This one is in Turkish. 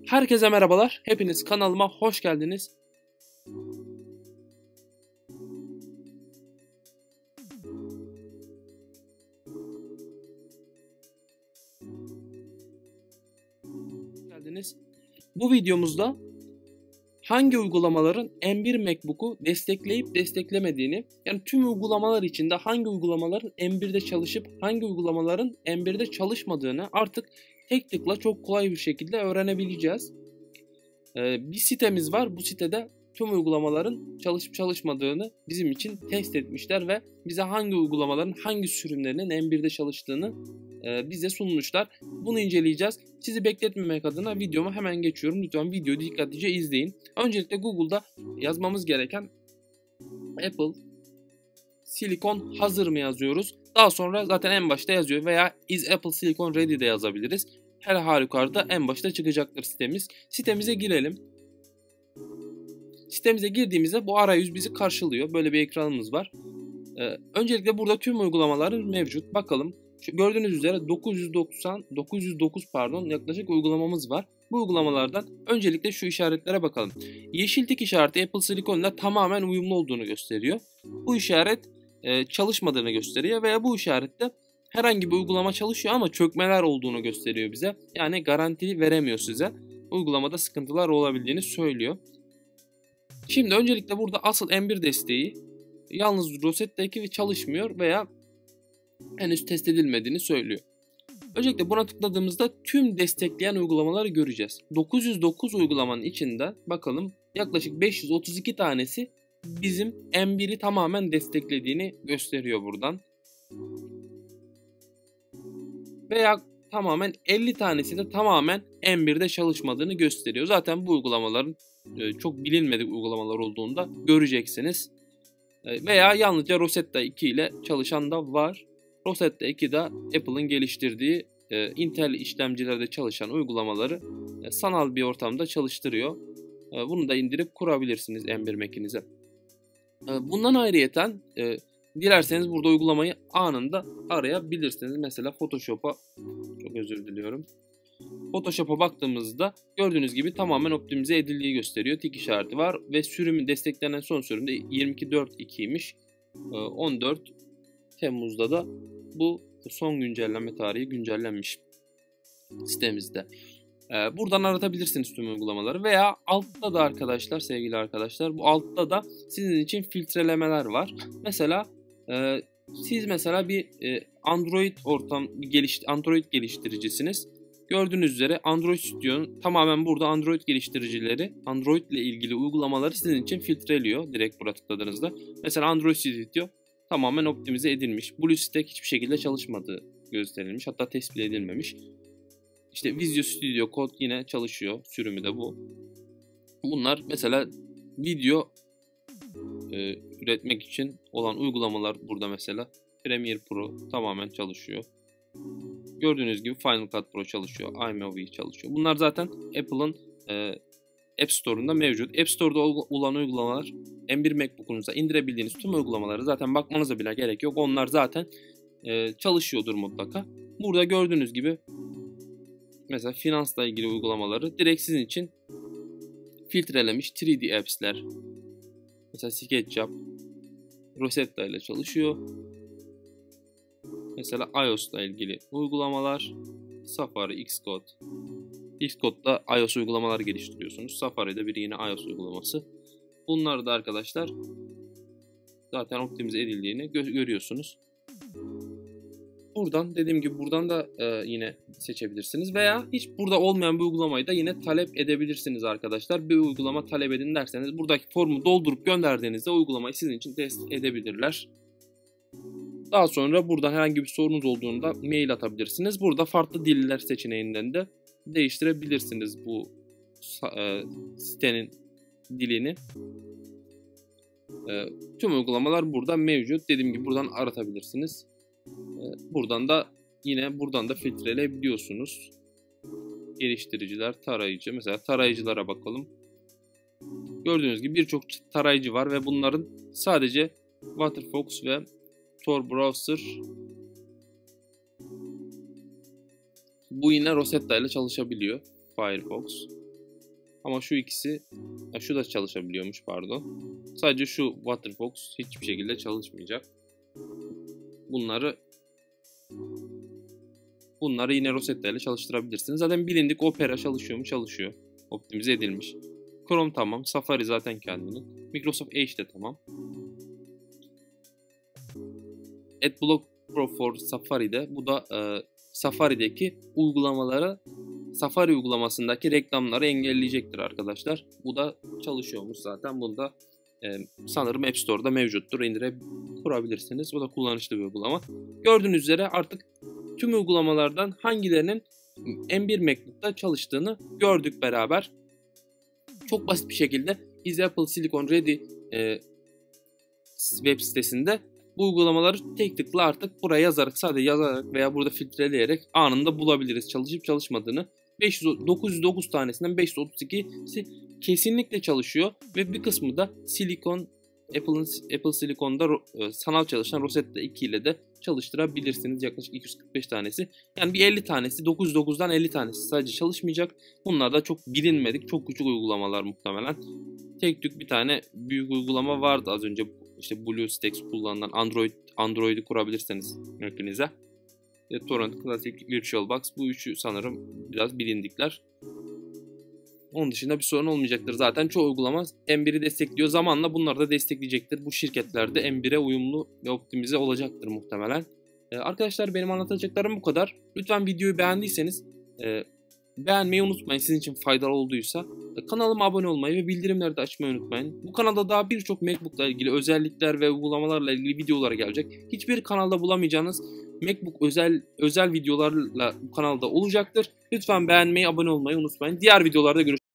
Herkese merhabalar. Hepiniz kanalıma hoş geldiniz. Bu videomuzda hangi uygulamaların M1 MacBook'u destekleyip desteklemediğini, yani tüm uygulamalar içinde hangi uygulamaların M1'de çalışıp hangi uygulamaların M1'de çalışmadığını artık tek tıkla çok kolay bir şekilde öğrenebileceğiz. Bir sitemiz var. Bu sitede tüm uygulamaların çalışıp çalışmadığını bizim için test etmişler ve bize hangi uygulamaların hangi sürümlerinin M1'de çalıştığını bize sunmuşlar. Bunu inceleyeceğiz. Sizi bekletmemek adına videomu hemen geçiyorum. Lütfen videoyu dikkatlice izleyin. Öncelikle Google'da yazmamız gereken Apple Silicon hazır mı yazıyoruz. Daha sonra zaten en başta yazıyor veya is Apple Silicon ready de yazabiliriz. Her halükarda en başta çıkacaktır sitemiz. Sitemize girelim. Sitemize girdiğimizde bu arayüz bizi karşılıyor. Böyle bir ekranımız var. Öncelikle burada tüm uygulamaların mevcut. Bakalım. Gördüğünüz üzere 909 yaklaşık uygulamamız var. Bu uygulamalardan öncelikle şu işaretlere bakalım. Yeşil tik işareti Apple Silicon ile tamamen uyumlu olduğunu gösteriyor. Bu işaret çalışmadığını gösteriyor veya bu işarette herhangi bir uygulama çalışıyor ama çökmeler olduğunu gösteriyor bize. Yani garanti veremiyor size. Uygulamada sıkıntılar olabildiğini söylüyor. Şimdi öncelikle burada asıl M1 desteği yalnız Rosetta 2 çalışmıyor veya henüz test edilmediğini söylüyor. Öncelikle buna tıkladığımızda tüm destekleyen uygulamaları göreceğiz. 909 uygulamanın içinde bakalım yaklaşık 532 tanesi bizim M1'i tamamen desteklediğini gösteriyor buradan. Veya tamamen 50 tanesi de tamamen M1'de çalışmadığını gösteriyor. Zaten bu uygulamaların çok bilinmedik uygulamalar olduğunda göreceksiniz. Veya yalnızca Rosetta 2 ile çalışan da var. Rosetta 2 de Apple'ın geliştirdiği Intel işlemcilerde çalışan uygulamaları sanal bir ortamda çalıştırıyor. Bunu da indirip kurabilirsiniz M1 Mac'inize. Bundan ayrıyeten dilerseniz burada uygulamayı anında arayabilirsiniz. Mesela Photoshop'a, çok özür diliyorum. Photoshop'a baktığımızda gördüğünüz gibi tamamen optimize edildiği gösteriyor. Tik işareti var ve sürümü desteklenen son sürümde 22.4.2'ymiş. 14 Temmuz'da da bu son güncelleme tarihi güncellenmiş sitemizde. Buradan aratabilirsiniz tüm uygulamaları veya altta da arkadaşlar, sevgili arkadaşlar, bu altta da sizin için filtrelemeler var. Mesela siz mesela bir Android geliştiricisiniz. Gördüğünüz üzere Android Studio'nun tamamen burada Android geliştiricileri, Android ile ilgili uygulamaları sizin için filtreliyor direkt buraya tıkladığınızda. Mesela Android Studio tamamen optimize edilmiş. BlueStack hiçbir şekilde çalışmadığı gösterilmiş. Hatta tespit edilmemiş. İşte Visual Studio Code yine çalışıyor. Sürümü de bu. Bunlar mesela video üretmek için olan uygulamalar burada mesela. Premiere Pro tamamen çalışıyor. Gördüğünüz gibi Final Cut Pro çalışıyor. iMovie çalışıyor. Bunlar zaten Apple'ın App Store'unda mevcut. App Store'da olan uygulamalar M1 MacBook'unuza indirebildiğiniz tüm uygulamaları zaten bakmanıza bile gerek yok. Onlar zaten çalışıyordur mutlaka. Burada gördüğünüz gibi mesela finansla ilgili uygulamaları direkt sizin için filtrelemiş 3D apps'ler. Mesela SketchUp, Rosetta ile çalışıyor. Mesela iOS'la ilgili uygulamalar, Safari, Xcode. Xcode'da iOS uygulamalar geliştiriyorsunuz. Safari'de bir yine iOS uygulaması. Bunlar da arkadaşlar zaten optimize edildiğini görüyorsunuz. Buradan dediğim gibi buradan da yine seçebilirsiniz veya hiç burada olmayan bir uygulamayı da yine talep edebilirsiniz arkadaşlar. Bir uygulama talep edin derseniz buradaki formu doldurup gönderdiğinizde uygulamayı sizin için test edebilirler. Daha sonra burada herhangi bir sorunuz olduğunda mail atabilirsiniz. Burada farklı diller seçeneğinden de değiştirebilirsiniz bu sitenin dilini. Tüm uygulamalar burada mevcut. Dediğim gibi buradan aratabilirsiniz. Buradan da yine buradan da filtreleyebiliyorsunuz. Geliştiriciler, tarayıcı. Mesela tarayıcılara bakalım. Gördüğünüz gibi birçok tarayıcı var ve bunların sadece Firefox ve Tor Browser, bu yine Rosetta ile çalışabiliyor. Firefox. Ama şu ikisi, şu da çalışabiliyormuş pardon. Sadece şu Waterfox hiçbir şekilde çalışmayacak. Bunları yine Rosetta ile çalıştırabilirsiniz. Zaten bilindik Opera çalışıyor mu? Çalışıyor. Optimize edilmiş. Chrome tamam. Safari zaten kendinin. Microsoft Edge de tamam. AdBlock Pro for Safari'de. Bu da Safari'deki uygulamaları, Safari uygulamasındaki reklamları engelleyecektir arkadaşlar. Bu da çalışıyormuş zaten. Bunu da sanırım App Store'da mevcuttur. Kurabilirsiniz. Bu da kullanışlı bir uygulama. Gördüğünüz üzere artık tüm uygulamalardan hangilerinin M1 MacBook'ta çalıştığını gördük beraber. Çok basit bir şekilde Is Apple Silicon Ready web sitesinde bu uygulamaları tek tıkla artık buraya yazarak, sadece yazarak veya burada filtreleyerek anında bulabiliriz çalışıp çalışmadığını. 909 tanesinden 532'si kesinlikle çalışıyor ve bir kısmı da Apple Silicon'da sanal çalışan Rosetta 2 ile de çalıştırabilirsiniz. Yaklaşık 245 tanesi. Yani bir 50 tanesi, 909'dan 50 tanesi sadece çalışmayacak. Bunlar da çok bilinmedik, çok küçük uygulamalar muhtemelen. Tek tük bir tane büyük uygulama vardı az önce. İşte BlueStacks kullanılan Android'i kurabilirseniz Mac'inize. Torrent, Classic, VirtualBox, bu üçü sanırım biraz bilindikler. Onun dışında bir sorun olmayacaktır. Zaten çoğu uygulama M1'i destekliyor. Zamanla bunları da destekleyecektir. Bu şirketlerde M1'e uyumlu ve optimize olacaktır muhtemelen. Arkadaşlar benim anlatacaklarım bu kadar. Lütfen videoyu beğendiyseniz beğenmeyi unutmayın, sizin için faydalı olduysa. Kanalıma abone olmayı ve bildirimleri de açmayı unutmayın. Bu kanalda daha birçok MacBook'la ilgili özellikler ve uygulamalarla ilgili videolar gelecek. Hiçbir kanalda bulamayacağınız MacBook özel videolarla bu kanalda olacaktır. Lütfen beğenmeyi, abone olmayı unutmayın. Diğer videolarda görüşürüz.